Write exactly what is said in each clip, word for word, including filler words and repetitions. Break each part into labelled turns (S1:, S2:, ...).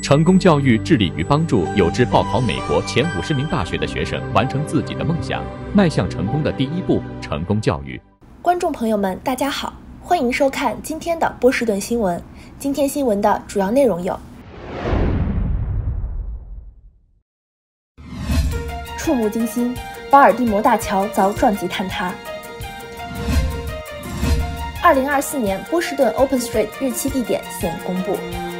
S1: 成功教育致力于帮助有志报考美国前五十名大学的学生完成自己的梦想，迈向成功的第一步。成功教育，
S2: 观众朋友们，大家好，欢迎收看今天的波士顿新闻。今天新闻的主要内容有：触目惊心，保尔的摩大桥遭撞击坍塌。二零二四年波士顿 Open Street 日期地点现已公布。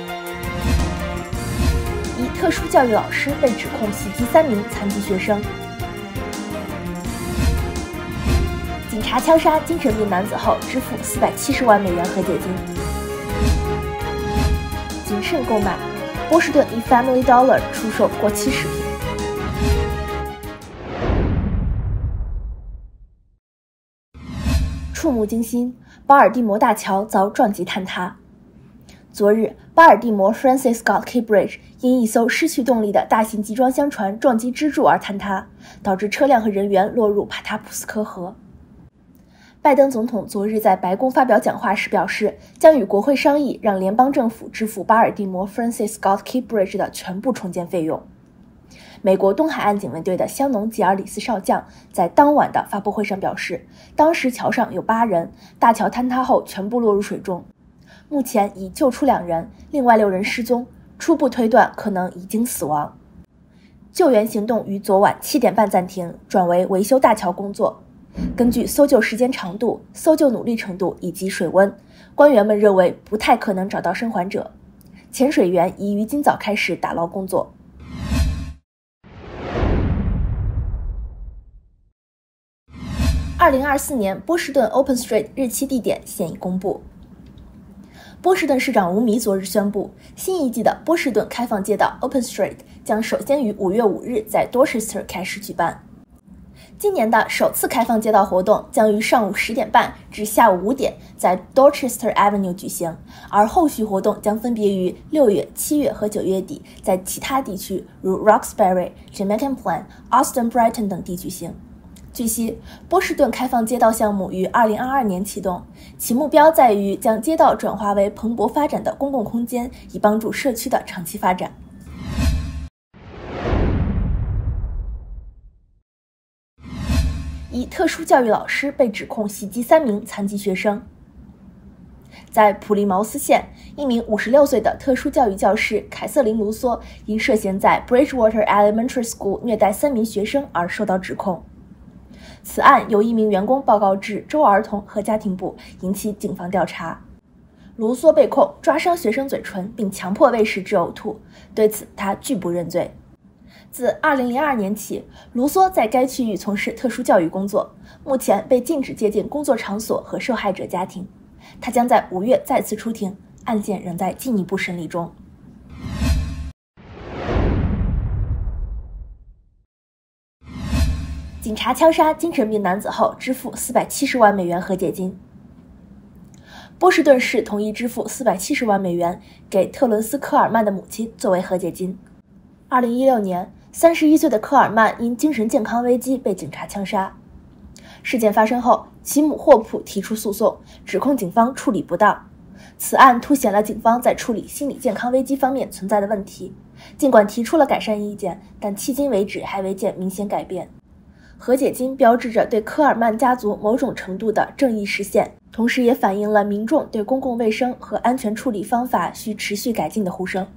S2: 一特殊教育老师被指控袭击三名残疾学生。警察枪杀精神病男子后支付四百七十万美元和解金。谨慎购买，波士顿以 Family Dollar 出售过期食品。触目惊心，保尔的摩大桥遭撞击坍塌。昨日，巴尔的摩 Francis Scott Key Bridge 因一艘失去动力的大型集装箱船撞击支柱而坍塌，导致车辆和人员落入帕塔普斯科河。拜登总统昨日在白宫发表讲话时表示，将与国会商议让联邦政府支付巴尔的摩 Francis Scott Key Bridge 的全部重建费用。美国东海岸警卫队的香农吉尔里斯少将在当晚的发布会上表示，当时桥上有八人，大桥坍塌后全部落入水中。目前已救出两人，另外六人失踪，初步推断可能已经死亡。救援行动于昨晚七点半暂停，转为维修大桥工作。根据搜救时间长度、搜救努力程度以及水温，官员们认为不太可能找到生还者。潜水员已于今早开始打捞工作。二零二四年波士顿 Open Street 日期地点现已公布。波士顿市长吴迷昨日宣布，新一季的波士顿开放街道 Open Street 将首先于五月五日在 Dorchester 开始举办。今年的首次开放街道活动将于上午十点半至下午五点在 Dorchester Avenue 举行，而后续活动将分别于六月、七月和九月底在其他地区如 Roxbury、Jamaica Plain、Austin Brighton 等地举行。据悉，波士顿开放街道项目于二零二二年启动，其目标在于将街道转化为蓬勃发展的公共空间，以帮助社区的长期发展。一特殊教育老师被指控袭击三名残疾学生。在普利茅斯县，一名五十六岁的特殊教育教师凯瑟琳·卢梭因涉嫌在 Bridgewater Elementary School 虐待三名学生而受到指控。此案由一名员工报告至州儿童和家庭部，引起警方调查。卢梭被控抓伤学生嘴唇并强迫喂食致呕吐，对此他拒不认罪。自二零零二年起，卢梭在该区域从事特殊教育工作，目前被禁止接近工作场所和受害者家庭。他将在五月再次出庭，案件仍在进一步审理中。警察枪杀精神病男子后支付四百七十万美元和解金。波士顿市同意支付四百七十万美元给特伦斯·科尔曼的母亲作为和解金。二零一六年，三十一岁的科尔曼因精神健康危机被警察枪杀。事件发生后，其母霍普提出诉讼，指控警方处理不当。此案凸显了警方在处理心理健康危机方面存在的问题。尽管提出了改善意见，但迄今为止还未见明显改变。和解金标志着对科尔曼家族某种程度的正义实现，同时也反映了民众对公共卫生和安全处理方法需持续改进的呼声。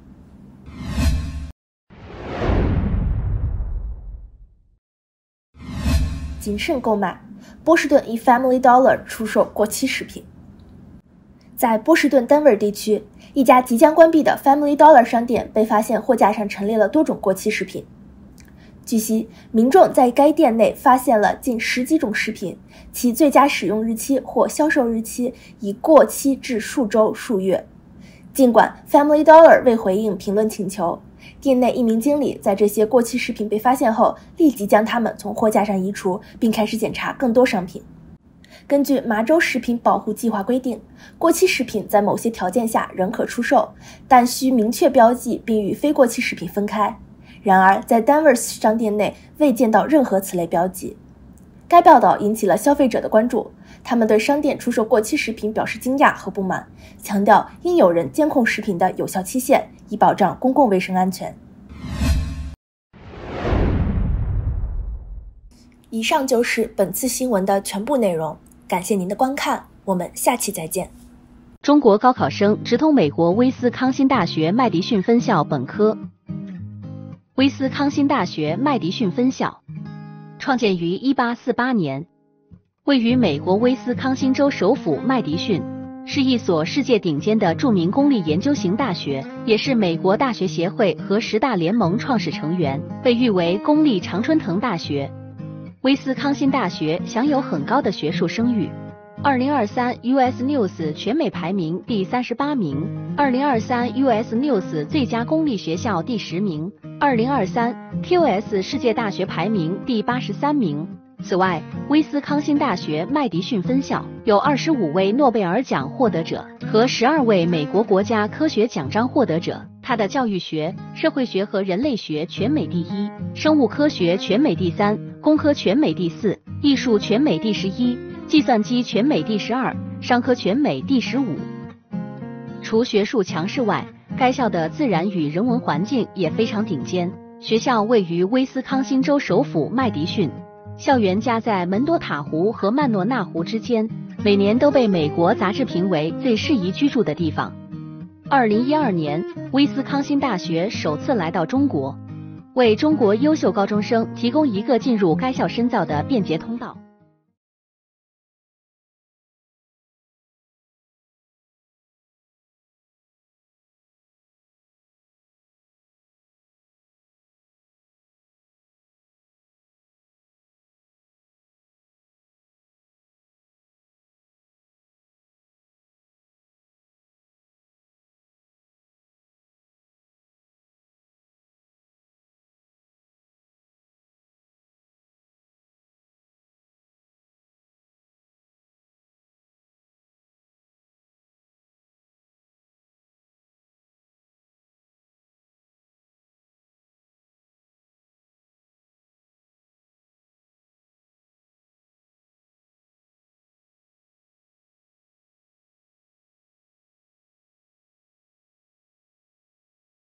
S2: 谨慎购买，波士顿以 Family Dollar 出售过期食品。在波士顿 Denver 地区，一家即将关闭的 Family Dollar 商店被发现货架上陈列了多种过期食品。据悉，民众在该店内发现了近十几种食品，其最佳使用日期或销售日期已过期至数周、数月。尽管 Family Dollar 未回应评论请求，店内一名经理在这些过期食品被发现后，立即将它们从货架上移除，并开始检查更多商品。根据麻州食品保护计划规定，过期食品在某些条件下仍可出售，但需明确标记并与非过期食品分开。然而，在 Denver 商店内未见到任何此类标记。 该报道引起了消费者的关注，他们对商店出售过期食品表示惊讶和不满，强调应有人监控食品的有效期限，以保障公共卫生安全。以上就是本次新闻的全部内容，感谢您的观看，我们下期再见。
S3: 中国高考生直通美国威斯康辛大学麦迪逊分校本科。威斯康辛大学麦迪逊分校创建于一八四八年，位于美国威斯康辛州首府麦迪逊，是一所世界顶尖的著名公立研究型大学，也是美国大学协会和十大联盟创始成员，被誉为公立常春藤大学。威斯康辛大学享有很高的学术声誉。二零二三 U S News 全美排名第三十八名，二零二三 U S News 最佳公立学校第十名，二零二三 Q S 世界大学排名第八十三名。此外，威斯康辛大学麦迪逊分校有二十五位诺贝尔奖获得者和十二位美国国家科学奖章获得者。它的教育学、社会学和人类学全美第一，生物科学全美第三，工科全美第四，艺术全美第十一，计算机全美第十二，商科全美第十五。除学术强势外，该校的自然与人文环境也非常顶尖。学校位于威斯康辛州首府麦迪逊，校园夹在门多塔湖和曼诺纳湖之间，每年都被美国杂志评为最适宜居住的地方。二零一二年，威斯康辛大学首次来到中国，为中国优秀高中生提供一个进入该校深造的便捷通道。